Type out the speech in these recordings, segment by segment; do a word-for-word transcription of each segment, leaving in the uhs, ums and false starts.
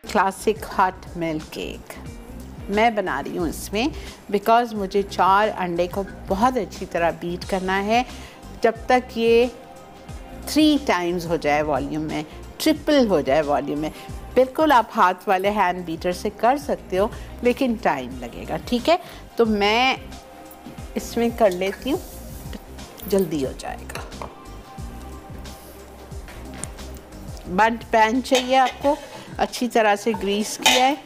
Classic hot milk cake मैं बना रही हूँ इसमें, बिकॉज़ मुझे चार अंडे को बहुत अच्छी तरह बीट करना है जब तक ये थ्री टाइम्स हो जाए वॉल्यूम में, ट्रिपल हो जाए वॉल्यूम में। बिल्कुल आप हाथ वाले हैंड बीटर से कर सकते हो, लेकिन टाइम लगेगा, ठीक है। तो मैं इसमें कर लेती हूँ, जल्दी हो जाएगा। बंद पैन चाहिए आपको, अच्छी तरह से ग्रीस किया है।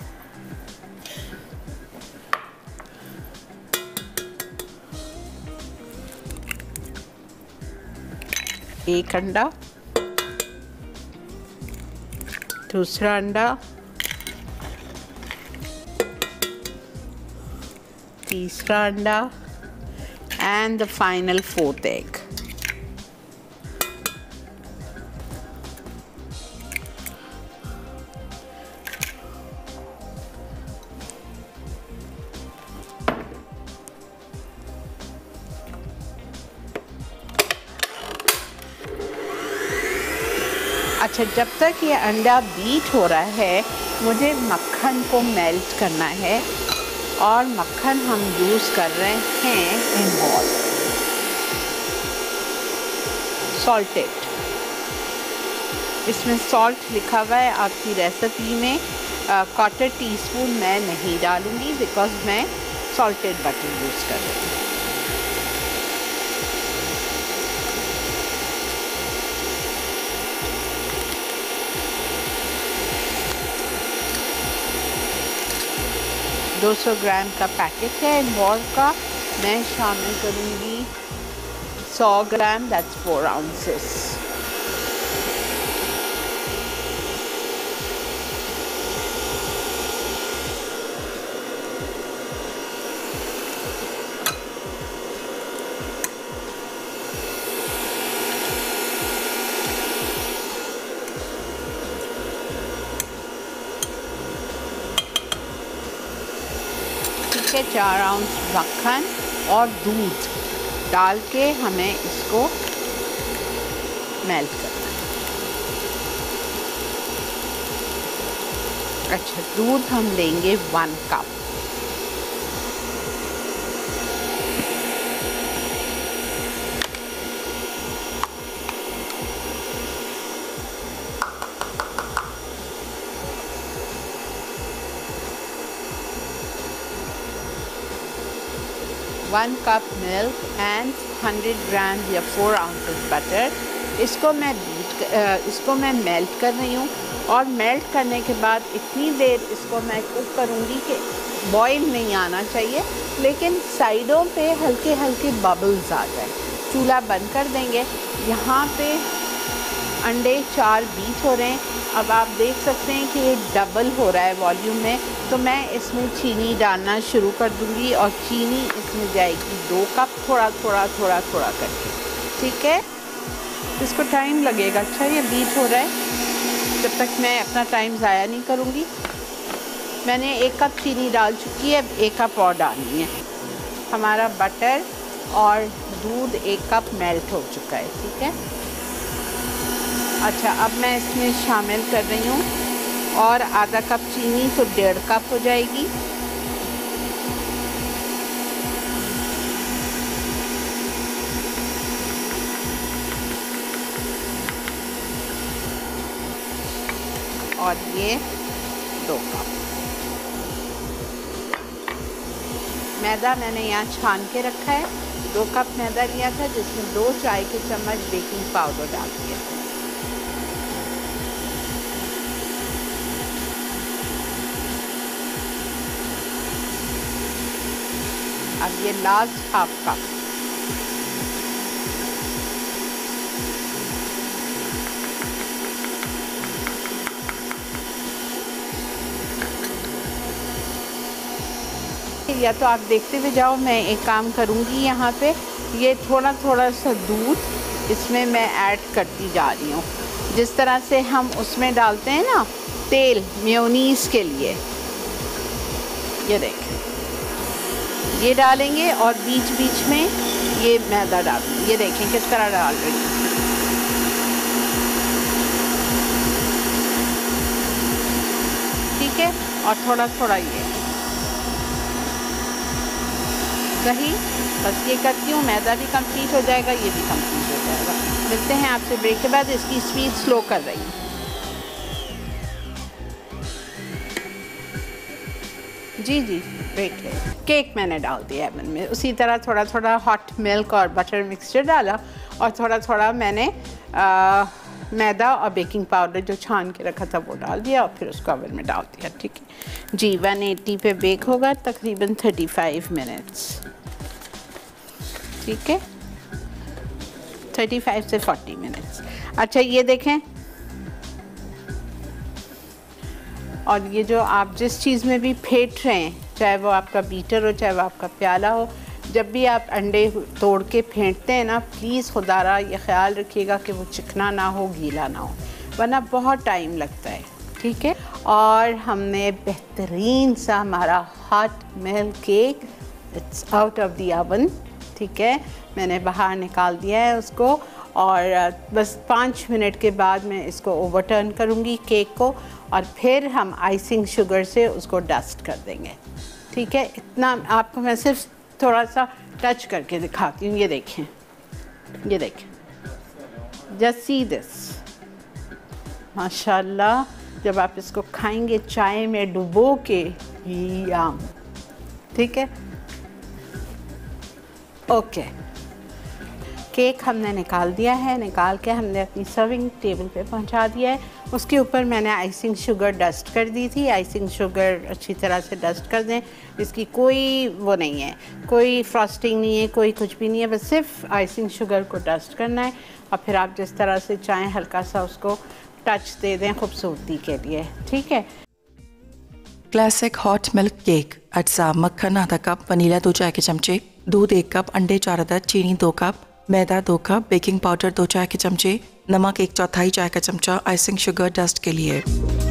एक अंडा, दूसरा अंडा, तीसरा अंडा and the final fourth egg. अच्छा, जब तक ये अंडा बीट हो रहा है मुझे मक्खन को मेल्ट करना है, और मक्खन हम यूज़ कर रहे हैं इनवॉल सॉल्टेड। इसमें सॉल्ट लिखा हुआ है आपकी रेसिपी में, क्वार्टर टी स्पून मैं नहीं डालूँगी बिकॉज मैं सॉल्टेड बटर यूज़ कर रही हूँ। दो सौ ग्राम का पैकेट है इनवॉल्व का, मैं शामिल करूँगी सौ ग्राम, दैट्स फोर आउंसेस। के चार आउंस मक्खन और दूध डाल के हमें इसको मेल्ट करना है। अच्छा, दूध हम लेंगे one cup. One cup milk and hundred gram या फोर आउंसेस बटर। इसको मैं बीट इसको मैं मेल्ट कर रही हूँ, और मेल्ट करने के बाद इतनी देर इसको मैं कुक करूँगी कि बॉईल नहीं आना चाहिए, लेकिन साइडों पे हल्के हल्के बबल्स आ जाए। चूल्हा बंद कर देंगे। यहाँ पे अंडे चार बीट हो रहे हैं। अब आप देख सकते हैं कि ये डबल हो रहा है वॉल्यूम में, तो मैं इसमें चीनी डालना शुरू कर दूंगी, और चीनी इसमें जाएगी दो कप, थोड़ा थोड़ा थोड़ा थोड़ा करके, ठीक है। इसको टाइम लगेगा। अच्छा, ये बीट हो रहा है, जब तक मैं अपना टाइम ज़ाया नहीं करूँगी। मैंने एक कप चीनी डाल चुकी है, अब एक कप और डालनी है। हमारा बटर और दूध एक कप मेल्ट हो चुका है, ठीक है। अच्छा, अब मैं इसमें शामिल कर रही हूँ और आधा कप चीनी, तो डेढ़ कप हो जाएगी। और ये दो कप मैदा मैंने यहाँ छान के रखा है। दो कप मैदा लिया था, जिसमें दो चाय के चम्मच बेकिंग पाउडर डाल दिया। अब ये लास्ट हाफ कप, या तो आप देखते हुए जाओ, मैं एक काम करूँगी यहाँ पे, ये थोड़ा थोड़ा सा दूध इसमें मैं ऐड करती जा रही हूँ, जिस तरह से हम उसमें डालते हैं ना तेल मेयोनीज के लिए। ये देखें, ये डालेंगे और बीच बीच में ये मैदा डालेंगे। ये देखें किस तरह डाल रही हूँ। है, और थोड़ा थोड़ा ये सही। बस ये करती हूँ, मैदा भी कंप्लीट हो जाएगा, ये भी कंप्लीट हो जाएगा। मिलते हैं आपसे ब्रेक के बाद। इसकी स्पीड स्लो कर रही हूँ। जी जी वेट वेट केक मैंने डाल दिया एवन में। उसी तरह थोड़ा थोड़ा हॉट मिल्क और बटर मिक्सचर डाला, और थोड़ा थोड़ा मैंने आ, मैदा और बेकिंग पाउडर जो छान के रखा था वो डाल दिया, और फिर उसको ओवन में डाल दिया। ठीक है जी, वन एटी पे बेक होगा तकरीबन थर्टी फाइव मिनट्स। ठीक है, थर्टी फाइव से फोर्टी मिनट्स। अच्छा ये देखें, और ये जो आप जिस चीज़ में भी फेंट रहे हैं, चाहे वो आपका बीटर हो चाहे वो आपका प्याला हो, जब भी आप अंडे तोड़ के फेंटते हैं ना, प्लीज़ खुदारा ये ख्याल रखिएगा कि वो चिकना ना हो, गीला ना हो, वरना बहुत टाइम लगता है। ठीक है, और हमने बेहतरीन सा हमारा hot milk cake, it's out of the oven. ठीक है, मैंने बाहर निकाल दिया है उसको, और बस पाँच मिनट के बाद मैं इसको ओवरटर्न करूँगी केक को, और फिर हम आइसिंग शुगर से उसको डस्ट कर देंगे। ठीक है, इतना आपको मैं सिर्फ थोड़ा सा टच करके दिखाती हूँ। ये देखें, ये देखें, जस्ट सी दिस, माशाल्लाह। जब आप इसको खाएंगे चाय में डुबो के, याम। ठीक है, ओके, केक हमने निकाल दिया है, निकाल के हमने अपनी सर्विंग टेबल पे पहुंचा दिया है। उसके ऊपर मैंने आइसिंग शुगर डस्ट कर दी थी। आइसिंग शुगर अच्छी तरह से डस्ट कर दें, इसकी कोई वो नहीं है, कोई फ्रॉस्टिंग नहीं है, कोई कुछ भी नहीं है, बस सिर्फ आइसिंग शुगर को डस्ट करना है। और फिर आप जिस तरह से चाहें हल्का सा उसको टच दे दें खूबसूरती के लिए। ठीक है, क्लासिक हॉट मिल्क केक। अज्जा मक्खन आधा कप, वनीला दो चाय के चमचे, दूध एक कप, अंडे चार अदद, चीनी दो कप, मैदा दो कप, बेकिंग पाउडर दो चाय के चमचे, नमक एक चौथाई चाय का चमचा, आइसिंग शुगर डस्ट के लिए।